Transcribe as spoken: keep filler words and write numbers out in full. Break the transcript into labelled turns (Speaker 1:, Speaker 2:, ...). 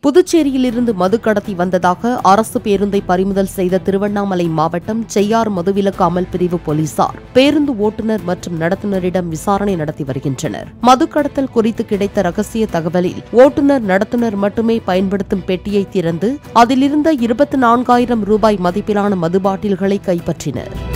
Speaker 1: புதுச்சேரியிலிருந்து மது கடத்தி வந்ததாக அரசு பேருந்தை பறிமுதல் செய்த திருவண்ணாமலை மாவட்டம் செய்யார் மதுவிலக்கு அமல் பிரிவு போலீசார் பேருந்து ஓட்டுநர் மற்றும் நடத்துனரிடம் விசாரணை நடத்தி வருகின்றனர். மது கடத்தல் குறித்து கிடைத்த ரகசிய தகவலில் ஓட்டுநர் நடத்துனர் மட்டுமே பயன்படுத்தும் பெட்டியை திறந்து அதிலிருந்த இருபத்தி நான்காயிரம் ரூபாய் மதிப்பிலான மது பாட்டில்களை கைப்பற்றினர்.